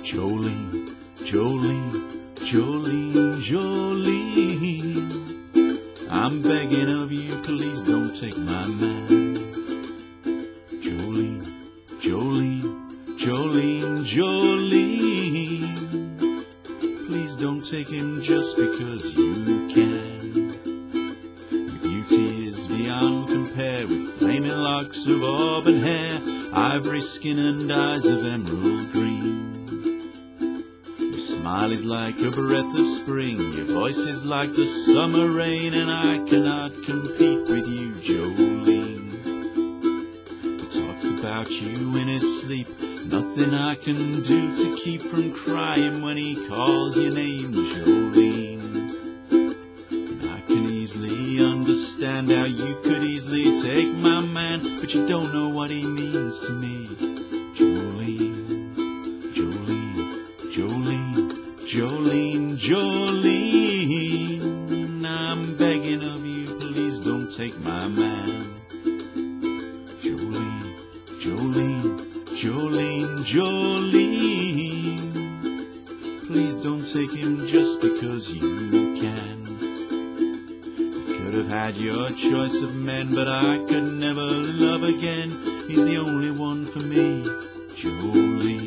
Jolene, Jolene, Jolene, Jolene, I'm begging of you, please don't take my man. Jolene, Jolene, Jolene, Jolene, please don't take him just because you can. Your beauty is beyond compare, with flaming locks of auburn hair, ivory skin and eyes of emerald green. Your smile is like a breath of spring, your voice is like the summer rain, and I cannot compete with you, Jolene. He talks about you in his sleep, nothing I can do to keep from crying when he calls your name, Jolene. And I can easily understand how you could easily take my man, but you don't know what he means to me, Jolene. Jolene, Jolene, Jolene, I'm begging of you, please don't take my man. Jolene, Jolene, Jolene, Jolene, please don't take him just because you can. You could have had your choice of men, but I could never love again. He's the only one for me, Jolene.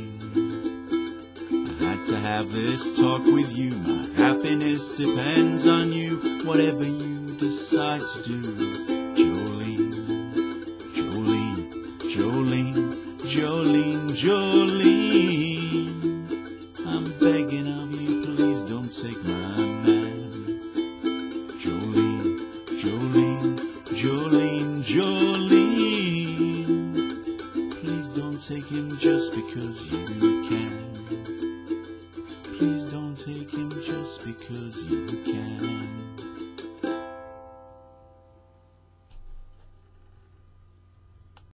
To have this talk with you, my happiness depends on you, whatever you decide to do, Jolene, Jolene, Jolene, Jolene, Jolene, I'm begging of you, please don't take my man. Jolene, Jolene, Jolene, Jolene, please don't take him just because you can. Please don't take him just because you can.